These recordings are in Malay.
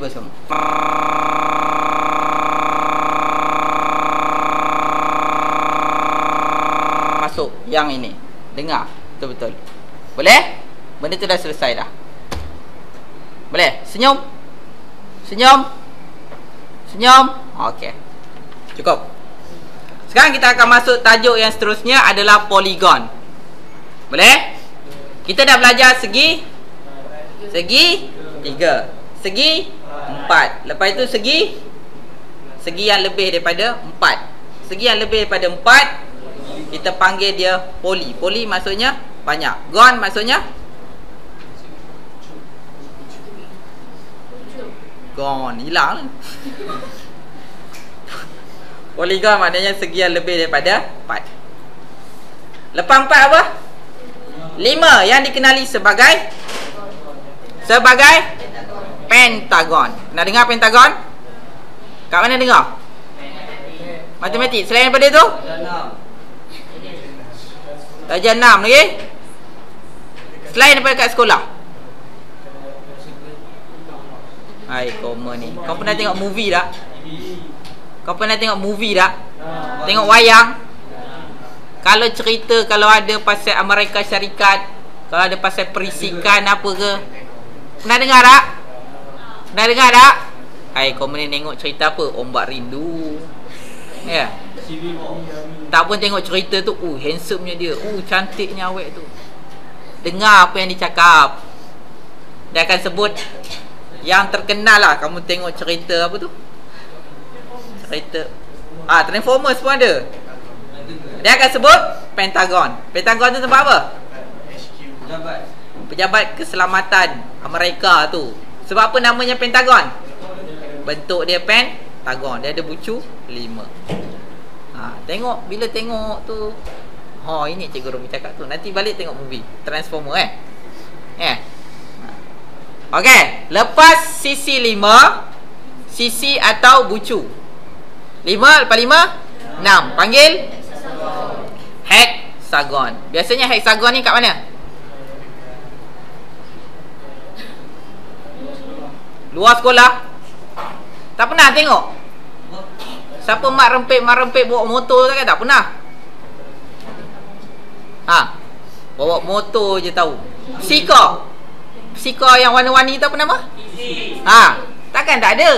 silibus kamu. Masuk yang ini. Dengar betul-betul. Boleh? Benda tu dah selesai dah. Boleh? Senyum. Senyum. Senyum. Okey. Cukup. Sekarang kita akan masuk tajuk yang seterusnya adalah poligon. Boleh? Kita dah belajar segi 3, segi 4. Lepas itu segi yang lebih daripada 4. Segi yang lebih daripada 4 kita panggil dia poli. Poli maksudnya banyak. Gon maksudnya gon, hilang. Poligon maknanya segi yang lebih daripada 4. Lepas 4 apa? 5 yang dikenali sebagai pentagon. Nak dengar pentagon? Kat mana dengar? Matematik. Selain daripada tu? Darjah 6 lagi. Selain daripada kat sekolah. Hai koma ni. Kau pernah tengok movie tak? Kau pernah tengok movie tak? Tengok wayang. Kalau cerita, kalau ada pasal Amerika Syarikat, kalau ada pasal perisikan apa ke, pernah dengar tak? Pernah dengar tak? Hai, kau ni tengok cerita apa? Ombak Rindu. Ya. Tak pun tengok cerita tu, handsome-nya dia, cantiknya awet tu. Dengar apa yang dicakap. Dia akan sebut yang terkenal lah. Kamu tengok cerita apa tu? Cerita Transformers pun ada. Dia akan sebut pentagon. Pentagon tu tempat apa? Pejabat Keselamatan Amerika tu. Sebab apa namanya pentagon? Bentuk dia pentagon. Dia ada bucu 5. Tengok, bila tengok tu, ini Cikgu Romi cakap tu. Nanti balik tengok movie Transformer Okey, lepas sisi 5, sisi atau bucu 5, lepas 5 6. Panggil heksagon. Biasanya heksagon ni kat mana? Luar sekolah. Tak pernah tengok? Siapa mak rempit bawa motor tu kan? Tak pernah. Bawa motor je tahu. Psika yang warna-warni tu apa nama? Takkan tak ada.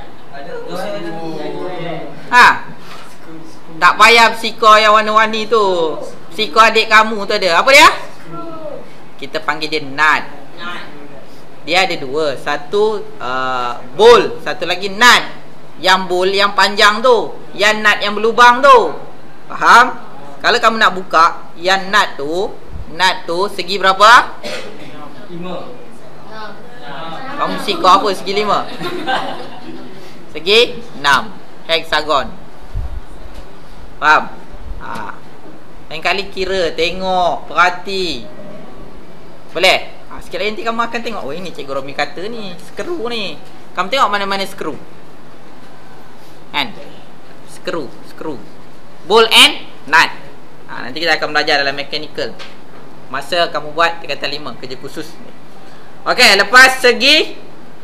Tak payah psika yang warna-warni tu. Psika adik kamu tu ada. Apa dia? Kita panggil dia nut. Dia ada 2. Satu bowl, satu lagi nut. Yang bowl yang panjang tu, yang nut yang berlubang tu. Faham? Kalau kamu nak buka yang nut tu segi berapa? 5. Kamu psika apa segi 5? Segi 6. Heksagon. Faham? Lain kali kira, tengok, perhati. Boleh? Sikit lagi nanti kamu akan tengok. Ini Cikgu Romi kata ni, skru ni. Kamu tengok mana-mana skru. Kan? Skru. Ball and nut. Nanti kita akan belajar dalam mechanical. Masa kamu buat tingkatan 5, kerja khusus. Okey, lepas segi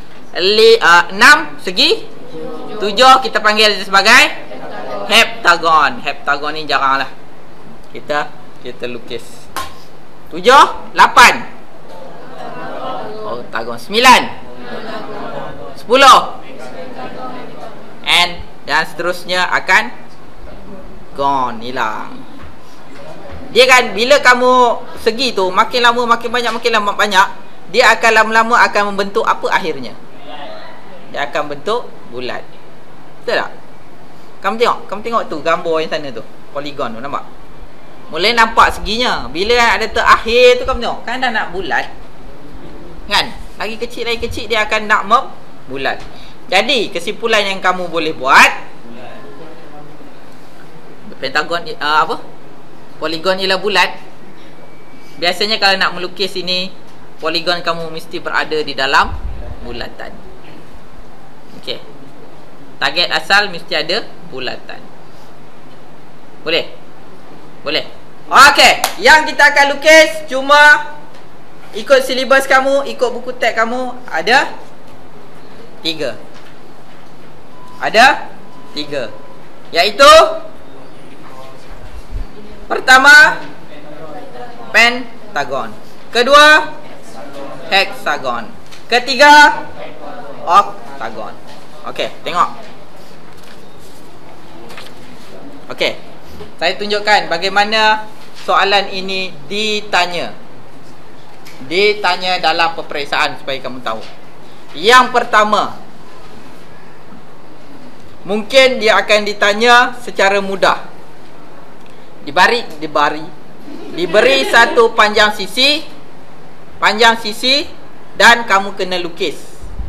6, segi 7 kita panggil sebagai heptagon. Heptagon ni jarang lah kita lukis. 7, 8. Heptagon 9, 10. Dan seterusnya akan gone, hilang. Dia kan bila kamu segi tu makin lama makin banyak, dia akan lama-lama akan membentuk apa akhirnya? Dia akan bentuk bulat. Betul tak? Kamu tengok tu gambar yang sana tu, poligon tu, nampak? Mulai nampak seginya. Bila ada terakhir tu kamu tengok, kan dah nak bulat. Kan? Lagi kecil dia akan nak membulat. Jadi kesimpulan yang kamu boleh buat, pentagon poligon ialah bulat. Biasanya kalau nak melukis ini, poligon kamu mesti berada di dalam bulatan. Okey. Target asal mesti ada bulatan. Boleh? Okey, yang kita akan lukis cuma ikut silibus kamu, ikut buku teks kamu ada 3. Ada 3. Iaitu pertama pentagon, kedua hexagon, ketiga oktagon. Okey, tengok. Okey. Saya tunjukkan bagaimana soalan ini ditanya. Ditanya dalam peperiksaan supaya kamu tahu. Yang pertama, mungkin dia akan ditanya secara mudah. Diberi satu panjang sisi dan kamu kena lukis.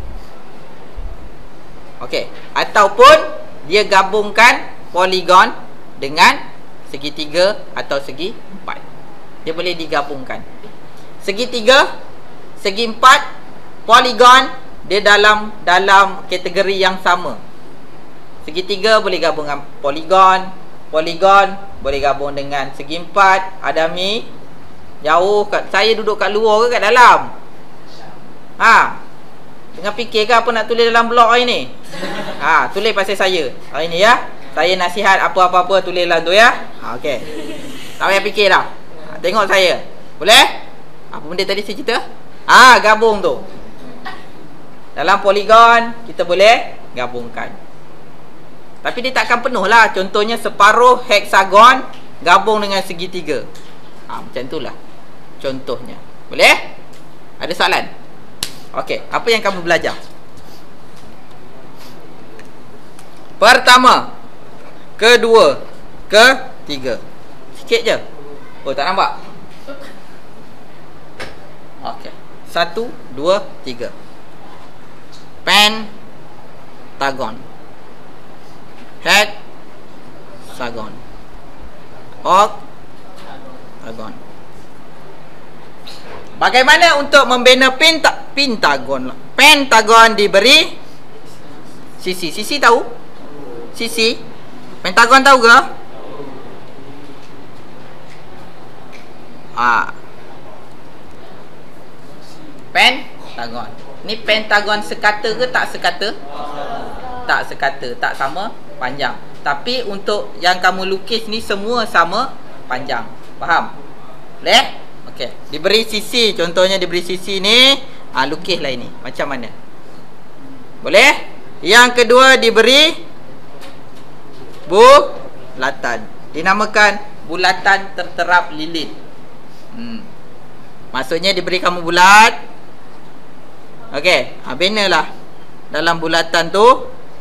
Okey, ataupun dia gabungkan poligon dengan segitiga atau segi empat. Dia boleh digabungkan. Segitiga, segi empat, poligon dia dalam kategori yang sama. Segitiga boleh gabung dengan poligon boleh gabung dengan segi empat. Adami jauh saya duduk kat luar ke kat dalam? Tengah fikir ke apa nak tulis dalam blog hari ni? Tulis pasal saya hari ni ya. Saya nasihat apa-apa tulis dalam tu ya. Okey. Tak payah fikir dah. Tengok saya. Boleh? Apa benda tadi saya cerita? Gabung tu. Dalam poligon kita boleh gabungkan. Tapi dia takkan penuh lah. Contohnya separuh heksagon gabung dengan segitiga. Macam itulah contohnya. Boleh? Ada soalan? Okey, apa yang kamu belajar? Pertama, kedua, ketiga. Sikit je. Oh, tak nampak? Okey. 1, 2, 3. Pentagon, hexagon, oktagon. Bagaimana untuk membina pentagon? Pentagon diberi sisi. Sisi tahu? Sisi. Pentagon tahu ke? Pentagon. Ni pentagon sekata ke tak sekata? Tak sekata, tak sama panjang. Tapi untuk yang kamu lukis ni semua sama panjang. Faham? Boleh? Okey. Diberi sisi, contohnya diberi sisi ni, lukislah ini. Macam mana? Boleh? Yang kedua diberi bulatan. Dinamakan bulatan terterap lilit. Maksudnya diberi kamu bulat. Okey, binalah dalam bulatan tu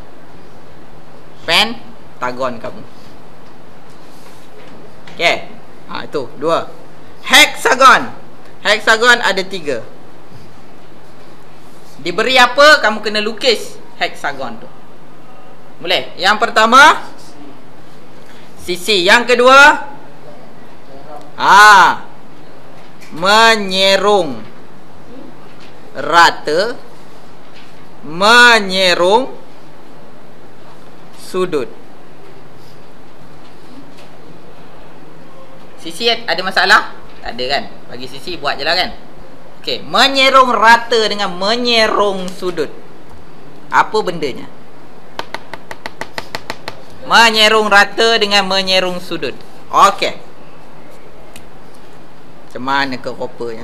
pentagon kamu. Okey. Itu 2. Hexagon. Hexagon ada 3. Diberi apa, kamu kena lukis hexagon tu. Boleh? Yang pertama sisi, yang kedua menyerung rata, menyerung sudut. Sisi ada masalah? Tak ada kan? Bagi sisi buat je lah kan? Okey, menyerung rata dengan menyerung sudut. Apa bendanya? Menyerung rata dengan menyerung sudut. Okey. Macam mana ke rupanya?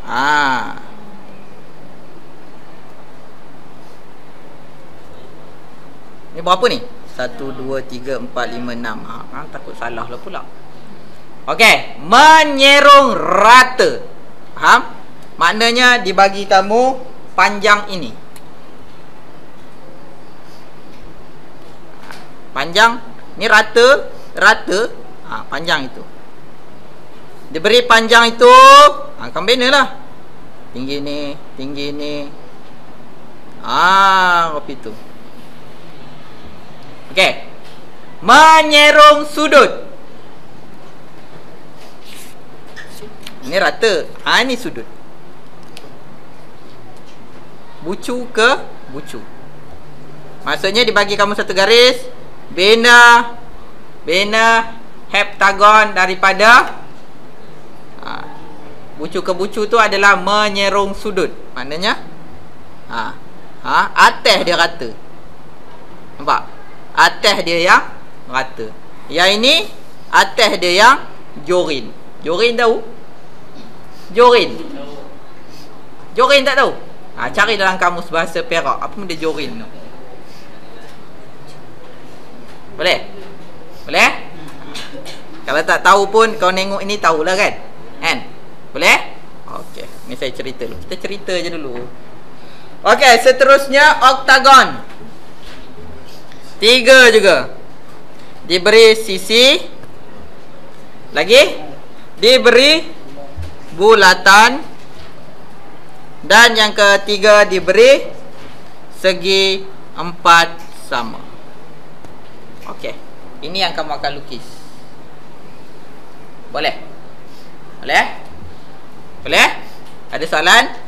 Ni berapa ni? 1, 2, 3, 4, 5, 6. Takut salah lah pula. Okey, menyerung rata. Faham? Maknanya dibagi kamu panjang ini. Panjang ni rata, panjang itu. Diberi panjang itu, kamu binalah. Tinggi ni, tinggi ni. Apa itu? Okey. Menyerung sudut. Ini rata. Ini sudut. Bucu ke bucu. Maksudnya dibagi kamu satu garis. Bina heptagon daripada bucu ke bucu tu adalah menyerung sudut. Maknanya Atas dia rata. Nampak? Atas dia yang rata. Yang ini atas dia yang jorin. Jorin tahu? Jorin. Jorin tak tahu? Cari dalam kamus bahasa Perak. Apa benda jorin tu? Boleh? Boleh? Kalau tak tahu pun kau tengok ini tahulah kan? Kan? Boleh? Okey, ni saya cerita dulu. Kita cerita je dulu. Okey, seterusnya oktagon. 3 juga. Diberi sisi. Lagi? Diberi bulatan. Dan yang ketiga diberi segi 4 sama. Okey. Ini yang kamu akan lukis. Boleh? Boleh? Boleh? Ada soalan?